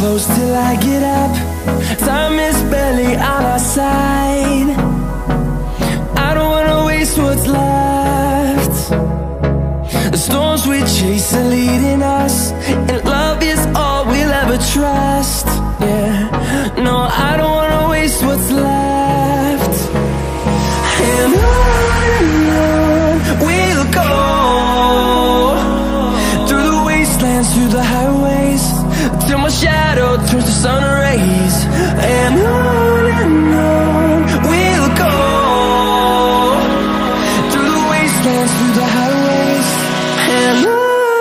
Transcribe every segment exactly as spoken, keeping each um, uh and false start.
close till I get up. Time is barely on our side. I don't wanna waste what's left. The storms we chase are leading us, and love is all we'll ever trust. Yeah, no, I don't wanna waste what's left. And on and on we'll go, through the wastelands, through the highways, till my shadow turns to sun rays. And on and on we'll go, through the wastelands, through the highways, and on.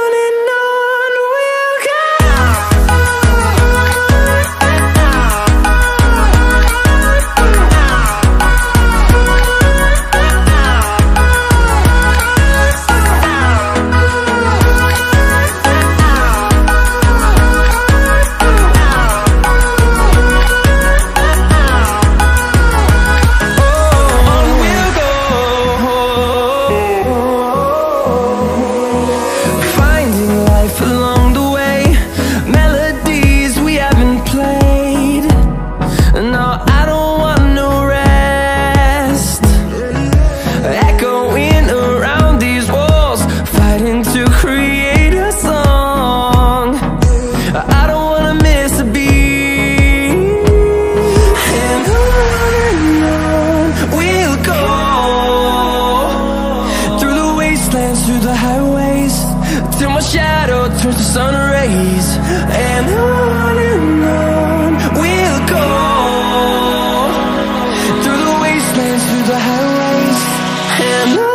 Through the highways, till my shadow turns to sun rays. And on and on we'll go, through the wastelands, through the highways, and on.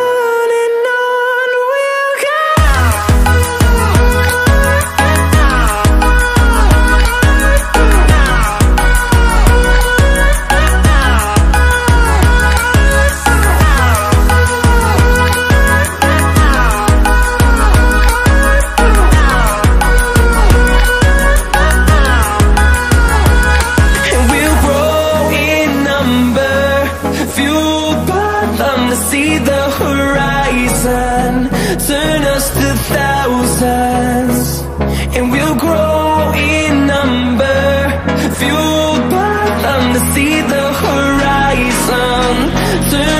See the horizon turn us to thousands, and we'll grow in number, fueled by them to see the horizon turn